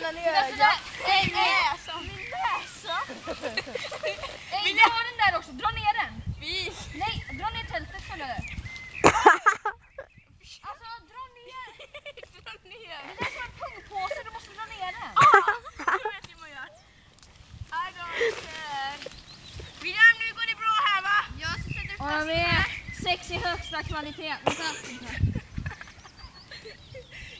hjärnan i ögat. Min näsa. Min dra den där också, dra ner den. Nej, dra ner tältet för det. Alltså, dra ner. Det är som en pungpåse, du måste dra ner den. Jag vet hur man gör. I don't care. William, nu går det bra här va? Ja, så sätter du fast med sex i högsta kvalitet.